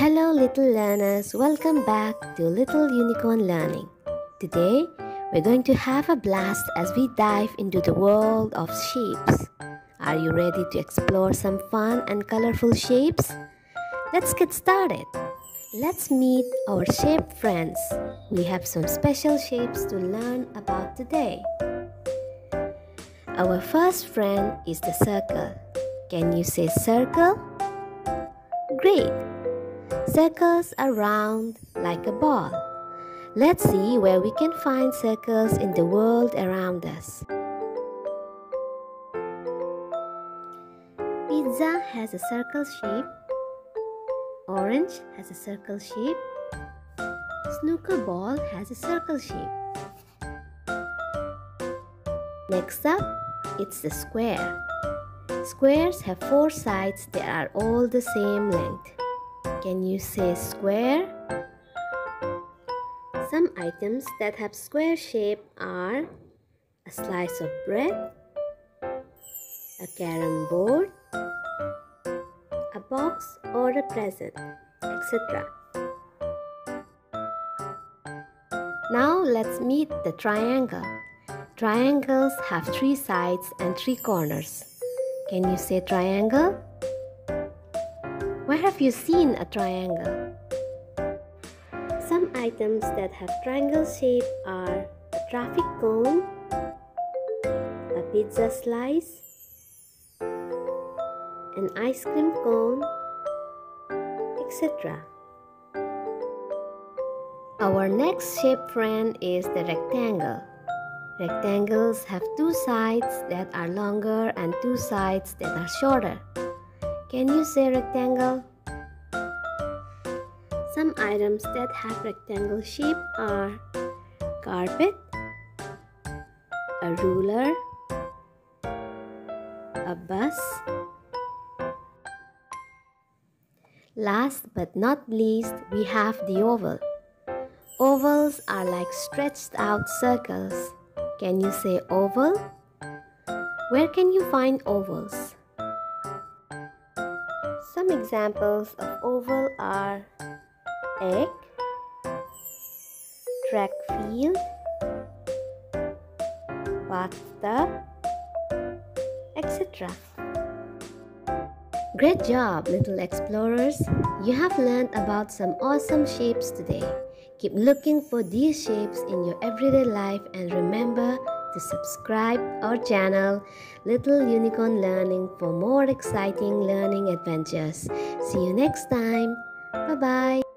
Hello little learners, welcome back to Little Unicorn Learning. Today, we're going to have a blast as we dive into the world of shapes. Are you ready to explore some fun and colorful shapes? Let's get started. Let's meet our shape friends. We have some special shapes to learn about today. Our first friend is the circle. Can you say circle? Great! Circles are round like a ball. Let's see where we can find circles in the world around us. Pizza has a circle shape. Orange has a circle shape. Snooker ball has a circle shape. Next up, it's the square. Squares have four sides that are all the same length. Can you say square? Some items that have square shape are a slice of bread, a carom board, a box or a present, etc. Now let's meet the triangle. Triangles have three sides and three corners. Can you say triangle? Where have you seen a triangle? Some items that have triangle shape are a traffic cone, a pizza slice, an ice cream cone, etc. Our next shape friend is the rectangle. Rectangles have two sides that are longer and two sides that are shorter. Can you say rectangle? Some items that have rectangle shape are carpet, a ruler, a bus. Last but not least, we have the oval. Ovals are like stretched out circles. Can you say oval? Where can you find ovals? Some examples of oval are egg, track field, bathtub, etc. Great job, little explorers! You have learned about some awesome shapes today. Keep looking for these shapes in your everyday life and remember to subscribe our channel Little Unicorn Learning for more exciting learning adventures. See you next time. Bye-bye.